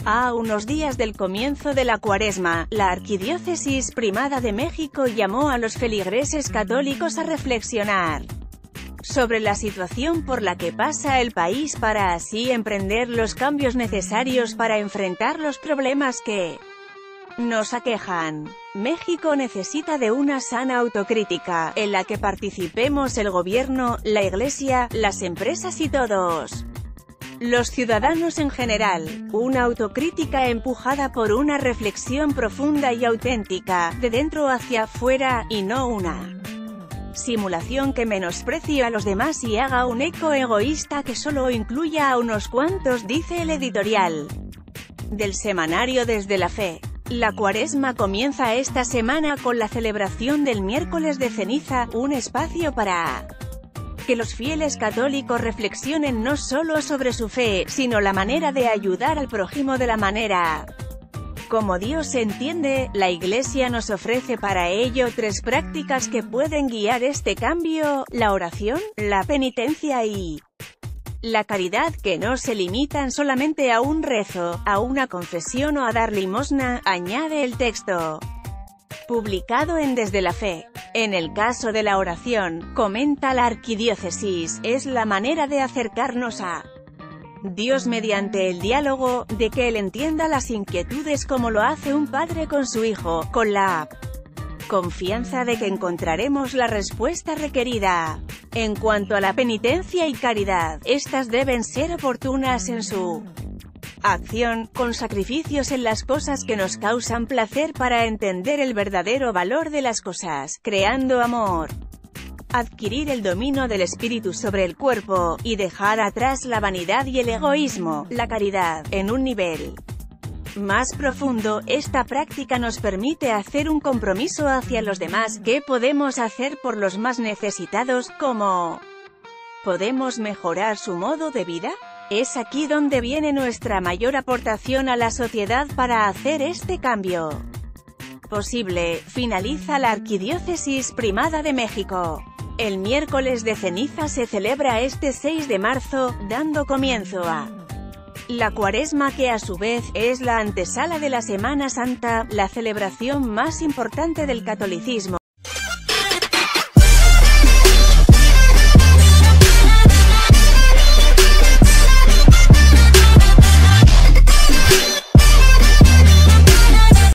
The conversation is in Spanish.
A unos días del comienzo de la Cuaresma, la Arquidiócesis Primada de México llamó a los feligreses católicos a reflexionar sobre la situación por la que pasa el país para así emprender los cambios necesarios para enfrentar los problemas que nos aquejan. México necesita de una sana autocrítica, en la que participemos el gobierno, la Iglesia, las empresas y todos los ciudadanos en general, una autocrítica empujada por una reflexión profunda y auténtica, de dentro hacia afuera, y no una simulación que menosprecie a los demás y haga un eco egoísta que solo incluya a unos cuantos, dice el editorial del semanario Desde la Fe. La Cuaresma comienza esta semana con la celebración del miércoles de ceniza, un espacio para que los fieles católicos reflexionen no solo sobre su fe, sino la manera de ayudar al prójimo de la manera como Dios entiende. La Iglesia nos ofrece para ello 3 prácticas que pueden guiar este cambio: la oración, la penitencia y la caridad, que no se limitan solamente a un rezo, a una confesión o a dar limosna, añade el texto publicado en Desde la Fe. En el caso de la oración, comenta la arquidiócesis, es la manera de acercarnos a Dios mediante el diálogo, de que Él entienda las inquietudes como lo hace un padre con su hijo, con la confianza de que encontraremos la respuesta requerida. En cuanto a la penitencia y caridad, estas deben ser oportunas en su acción, con sacrificios en las cosas que nos causan placer para entender el verdadero valor de las cosas, creando amor, adquirir el dominio del espíritu sobre el cuerpo, y dejar atrás la vanidad y el egoísmo. La caridad, en un nivel más profundo, esta práctica nos permite hacer un compromiso hacia los demás. ¿Qué podemos hacer por los más necesitados? ¿Cómo podemos mejorar su modo de vida? Es aquí donde viene nuestra mayor aportación a la sociedad para hacer este cambio posible, finaliza la Arquidiócesis Primada de México. El miércoles de ceniza se celebra este 6 de marzo, dando comienzo a la Cuaresma, que a su vez es la antesala de la Semana Santa, la celebración más importante del catolicismo.